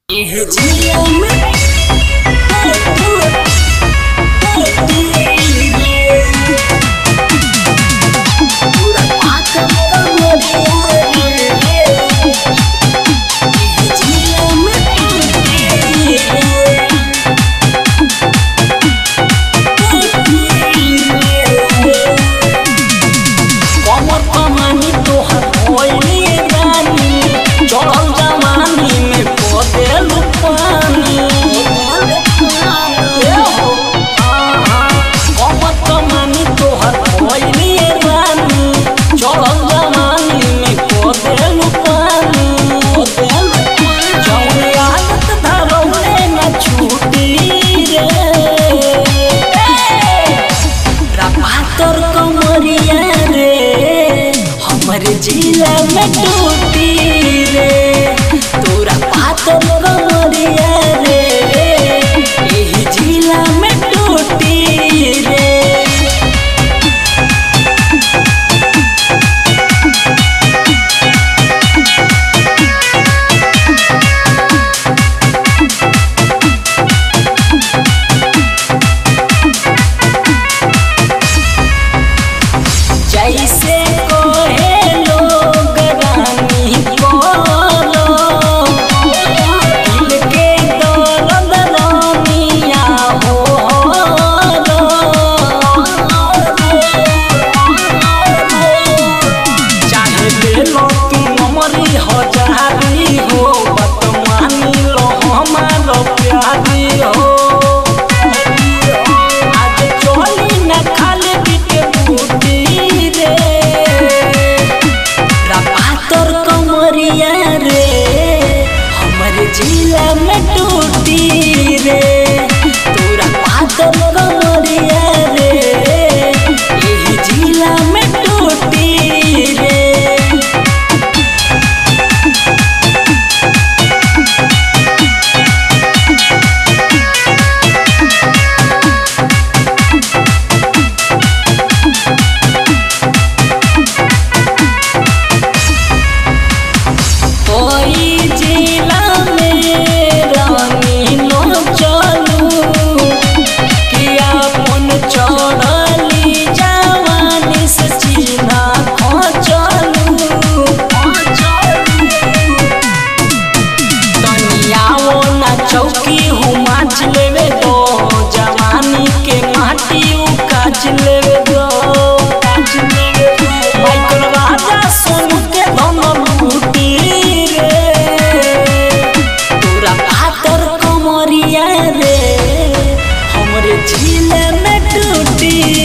जिला में टूटी रे तोरा पातर कमरिया रे यही जिला में टूटी रे। जैसे हजारी हो बतमानी लो हमारो प्यारी हो आज चोली न खाले बिके बूटी रे पातर कमरिया रे हमारे जिला में टूटी रे तोरा पातर कमरिया रे यही जिला में टूटी रे। चौकी हूँ माच लेवे दो जवानी के माटी काच लेवे दो माइकल राजा सोनू के धन लूटी रे तोरा पातर कमरिया रे हमरे जिले में टूटी।